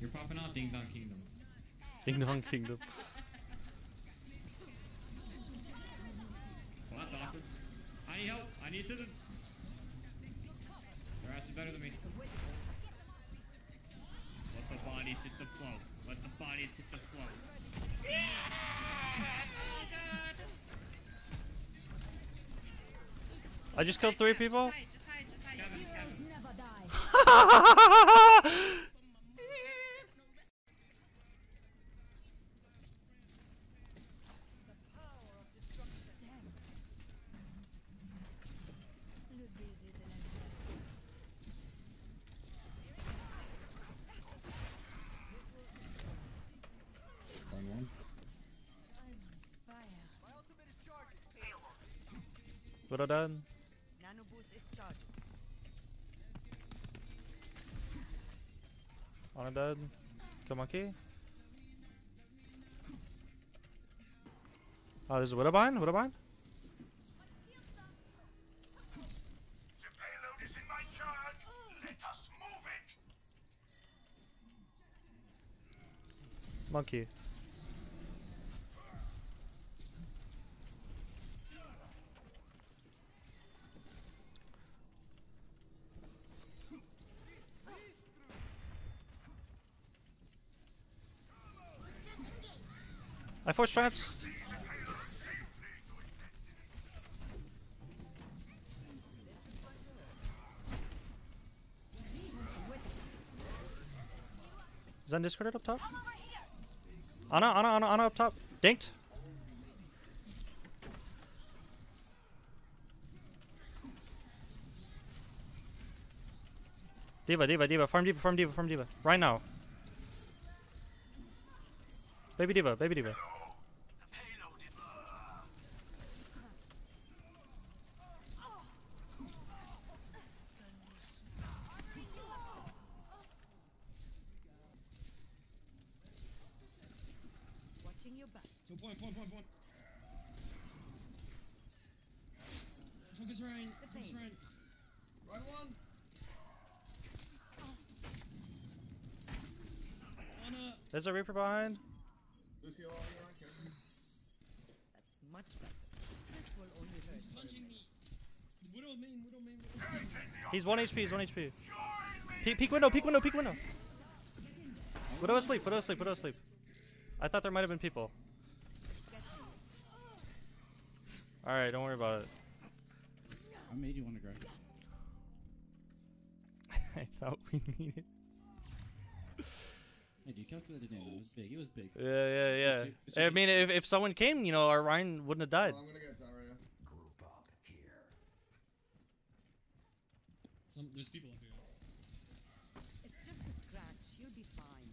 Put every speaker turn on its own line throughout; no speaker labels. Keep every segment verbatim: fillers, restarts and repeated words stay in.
You're popping off Ding Dong Kingdom.
Ding Dong Kingdom.
Well, that's awkward. I need help. I need assistance. They're actually better than me. Let the bodies hit the flow. Let the bodies hit the flow. Yeah! Oh god!
I just killed three people.
Just hide, just hide, just hide.
Kevin, Kevin.
Never die.
One one.
What I done?
Nano boost is charging.
On a dead. Kill monkey. Oh, there's a widow behind. Widow behind.
The payload is in my charge. Let us move it.
Monkey. I force trance. Zen discarded up top. Ana, Ana, Ana, Ana up top. Dinked. Diva, Diva, Diva. Farm Diva, farm Diva, farm Diva. Right now. Baby Diva, baby Diva.
Watching your back.
Go point, point, point, point. Focus Ryan. Focus Ryan.
Right one.
Ana.
There's a Reaper behind.
Lucio, are you right? Okay.
That's much better. This will only hurt.
He's punching me. Widow main, Widow main, Widow main.
He's one H P, he's one H P. Pe peek window, peek window, peek window. Widow asleep, Widow asleep, Widow asleep. I thought there might have been people. Alright, don't worry about it.
I made you want to grab it.
I thought we needed.
Hey, you calculated it in. It was big. It was big.
Yeah, yeah, yeah.
It's too- it's too
I mean, if, if someone came, you know, our Ryan wouldn't have died.
Oh, I'm gonna get Zarya.
Group up here.
Some, there's people up here.
It's just a scratch. You'll be fine.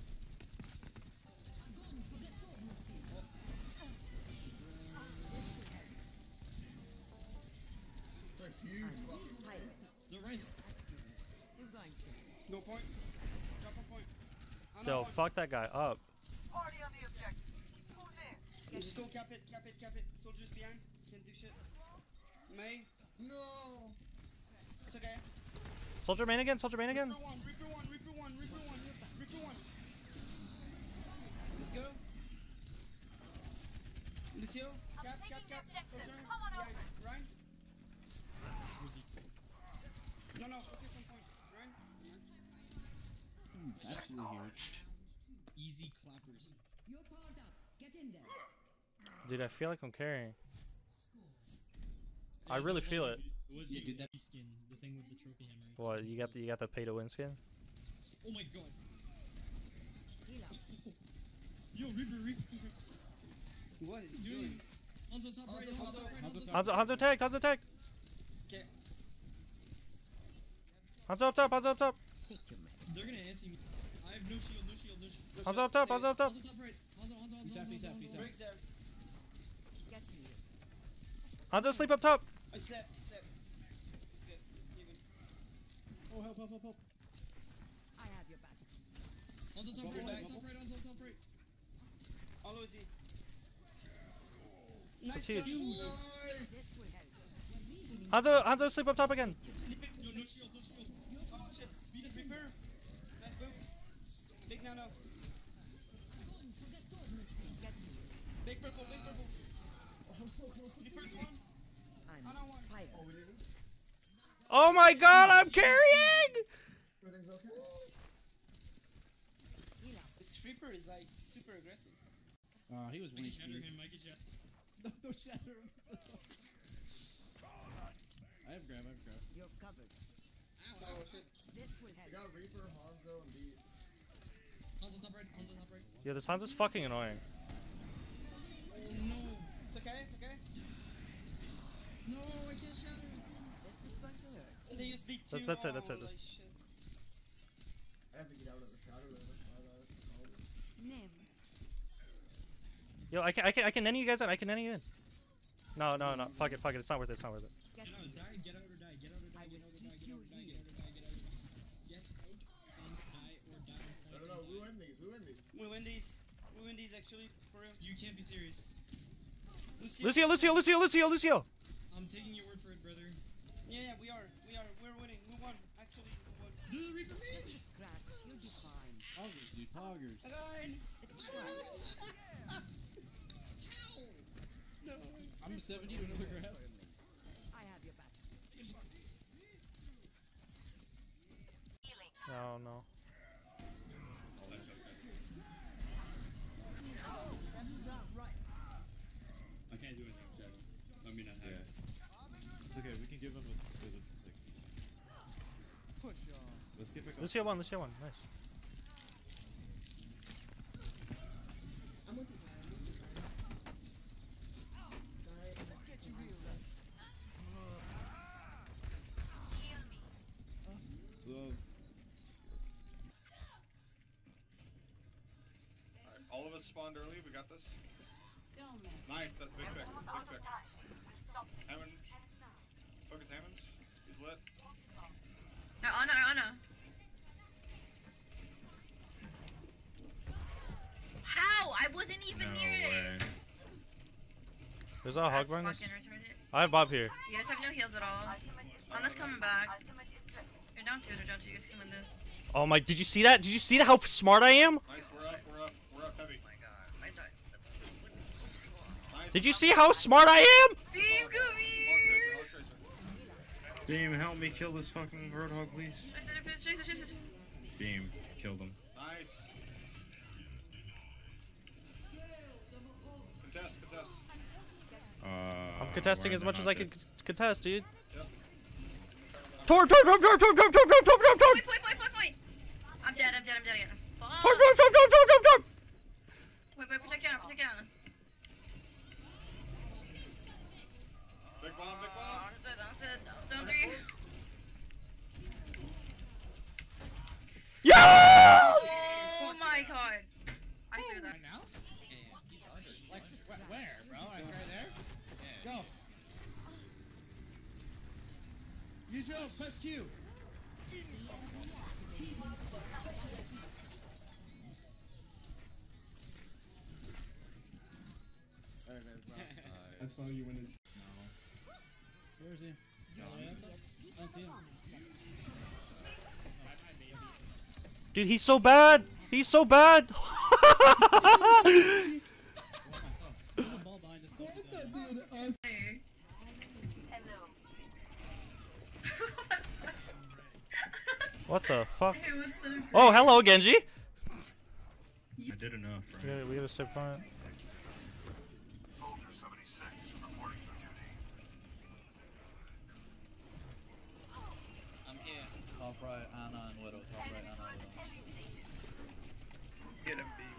It's a huge fucking.
Pilot.
The Ryan's.
You're going to.
No point. Drop a point. Ana,
Yo,
point.
fuck that guy up.
Party on the objective. Move in.
Just go cap it, cap it, cap it. Soldiers behind. Can't do shit. May.
No.
It's okay.
Soldier main again, soldier main again.
Reaper one, Reaper one, Reaper one, Reaper one, Reaper one. Let's go. Lucio, cap, cap, cap. Soldier. Behind. Ryan. Where's he? No, no, focus on point. Ryan.
Mm, absolutely huge.
Easy clappers.
You're powered up. Get in there.
Dude, I feel like I'm carrying. I really feel it.
It was
Yeah,
you,
dude, that-
that skin, the thing with the trophy hammer. It's
What,
really
you got the you got the pay to win skin?
Oh my god.
Heal up.
Yo, Reaper, Reaper.
What is
What's he doing? Hanzo top right, Hanzo top right, Hanzo top
Hanzo, Hanzo tagged, Hanzo tagged.
Okay,
Hanzo up top, Hanzo up top.
Take your man.
they're gonna anti me. I have no shield, no shield, no shield.
Hanzo up top, Hanzo up top.
Hanzo top right. Hanzo, Hanzo, Hanzo,
He's
Hanzo,
up, he's
Hanzo,
up, he's
Hanzo.
up.
Breaks there.
Get healed.
Hanzo sleep up top.
I slept, slept. It's good. Even.
Oh, help, help, help, help.
I have your back.
Hanzo top
Bubble,
right, Hanzo
bubble.
top right, Hanzo top right. All easy.
That's huge.
This will help.
Hanzo, Hanzo sleep up top again.
No, no shield, no shield. Oh shit. Speed is Reaper. Nice boom. Big now, now. Big purple, big purple.
Oh, I'm so close to
The
the
first one.
I'm
Ana one.
fire.
Oh, we didn't?
Oh my god, I'm carrying!
Everything's okay?
This Reaper is like super aggressive.
Uh, he was
I can
weak.
shatter
dude.
him, I can shatter.
No, no shatter him. I have grab, I have grab.
You're covered.
Oh, shit.
This will
I
help.
got Reaper, Hanzo, and Beat.
Hanzo's top right, Hanzo's top right.
Yo, this Hanzo's fucking annoying.
Oh no!
It's okay, it's okay.
No, I can't shatter him.
This is going to hurt.
They use big two.
That's- that's it, that's it,
Oh,
that's-
like shit.
I have to get out of the shadow there. I got it. Oh.
Nim.
Yo, I can, I can, I can nanny you guys in. I can nanny you in. No, no, no. Fuck it, fuck it. It's not worth it. It's not worth it.
Get
Get out,
me.
die, get out or die, get out or die, get out or die, get out or die, get out or die, get out or die. Get out and die or die.
No, no, no. We win these. We win these.
We win these. We win these actually, for real.
You can't be serious.
Lucio, Lucio, Lucio, Lucio, Lucio.
I'm taking your word for it, brother.
Yeah, yeah, we are. We are. We're winning. We won. Actually, we won.
Do the Reaper man!
Scratch. You'll be fine.
Poggers, dude, poggers.
Nine.
It's scratch.
No.
I'm seventy to another grab.
I have your back.
You fucked.
No, no.
I can't do anything, Shadow. I mean, I have.
It's okay, we can give him a give him some things.
Push on.
Let's get back up.
Lucio one, Lucio one. Nice.
So,
Alright, all of us spawned early, we got this. Nice, that's a big pick. Big pick. Hammond. Focus Hammond. He's lit.
No, Ana, Ana. How? I wasn't even near it.
There's a hog
That's
burn.
fucking retarded.
I have Bob here.
You guys have no heals at all. Ana's coming back. You're down two, they're down two. You guys can win this.
Oh my! Did you see that? Did you see how smart I am?
Nice, we're up, we're up, we're up heavy.
Oh my god, I died.
Nice.
Did you see how smart I am?
Beam,
Hog
go
tracer, hog tracer.
Beam, help me kill this fucking roadhog, please.
Tracer, tracer, tracer, tracer.
Beam, killed him.
Nice. Contest, contest.
Uh,
I'm contesting
why
as
are
much
they
as
not
I can
dead?
c- contest, dude.
Yep.
Torp, torp, torp, torp, torp, torp, torp, torp, torp, torp, torp.
Point, point, point, point, point. I'm dead, I'm dead, I'm dead again. Fuck.
Torp, torp, torp, torp, torp, torp, torp.
Wait, wait, protect Ana, protect Ana.
Big bomb, big bomb.
Ana's dead, Ana's dead. Down three.
Yeah!
Oh my god. I threw that.
Right now? Like, wh- where, bro? Like right there? Go.
use your press Q.
Alright, guys, bro. I saw you winning.
Where is he? I don't see him.
Dude, he's so bad. He's so bad.
There's a ball behind us. Don't do that.
What the fuck? Oh, hello, Genji.
I did enough,
We
right?
gotta, we gotta stay quiet.
Soldier seventy-six reporting for duty.
I'm here. Top right, Ana and Widow. Top right, Ana and Widow.
Get him, B.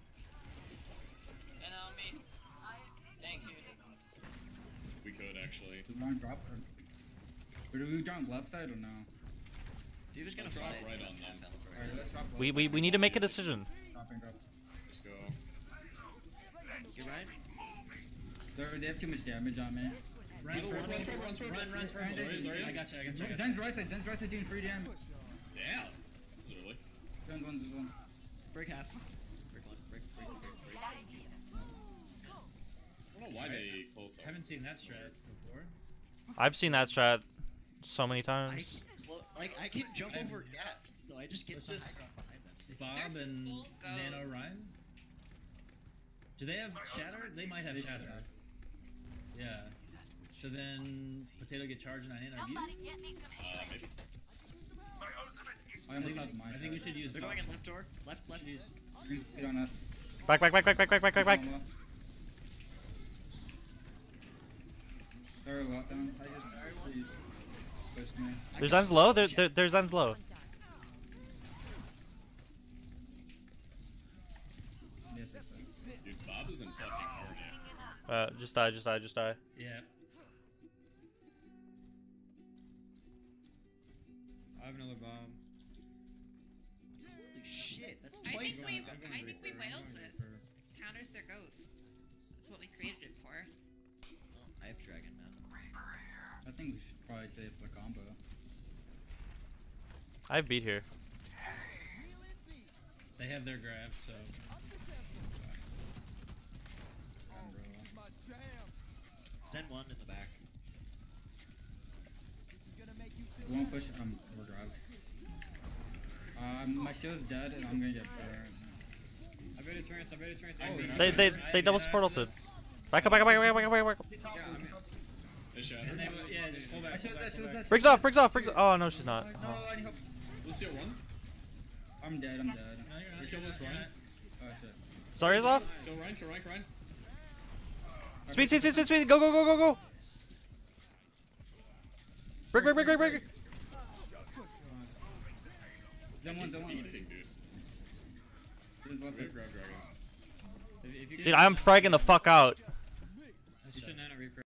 And on me. Thank you.
We could actually.
Did Ron drop or, or do we drop left side or no?
Dude, just gonna
Drop
fly.
right on them.
Alright, let's drop left
We, we,
side.
we need to make a decision.
Drop and drop.
Let's go.
You right?
They're, they have too much damage on me.
Run, run, run, run, run, run, run, run.
Sorry, sorry.
I got you, I got you. Zen's right side, Zen's right side doing free damage.
Yeah. This is early.
Zen's one, Zen's one.
Break half. Break one. Break, break, break, break.
I don't know why they close up.
Haven't seen that strat before.
I've seen that strat so many
I,
times.
well, like, I can jump over gaps. So I just get some.
Bob and
full go.
Nano Ryan? Do they have Shatter? They might have Shatter. Yeah. So then Potato get charged and I hand on you?
Uh, maybe.
I almost have mine. I think we should use
They're
Bob.
going in left door. Left, left.
Use.
Green speed on us.
Back, back, back, back, back, back, back, back, back.
They're a lot down. I just please push me.
There's Zen's low. There, there, there's Zen's low.
Dude, Bob is in fucking Narnia.
Uh, just die, just die, just die.
Yeah. I have another bomb.
Holy shit, that's
I
twice
think we,
now.
I think we whales it. Counters their goats. That's what we created it for.
Oh, I have dragon now.
I think we should probably save the combo.
I have beat here.
They have their grab, so.
Zen one in the back.
We won't push. Um, we're grabbed. Um, my shield's dead, and I'm gonna get burned.
I better turns, I better turns.
Oh,
They, they, they double support ulted. Back up, back up, back up, back up, back up, back up.
Yeah, I mean,
They Shatter.
and they, yeah, just pull back.
My
Pull
shield's
back,
dead,
pull
shield's
back.
dead.
Briggs off, Briggs off, Briggs. Oh no, she's not.
No,
Oh.
I need help.
Lucio one.
I'm dead, I'm dead.
No, you're not.
We kill
you're
this
not,
Ryan.
you're not.
Oh shit.
Zarya's off.
Kill Ryan, kill Ryan, kill Ryan.
Speed, speed, speed, speed, speed. Go, go, go, go, go. Brick, brick, brick, brick, brick.
Zen one, Zen one.
Anything, dude.
He's left.
We have grab dragon.
If, if you
Dude, I'm fragging the fuck out.
You should nano recruit.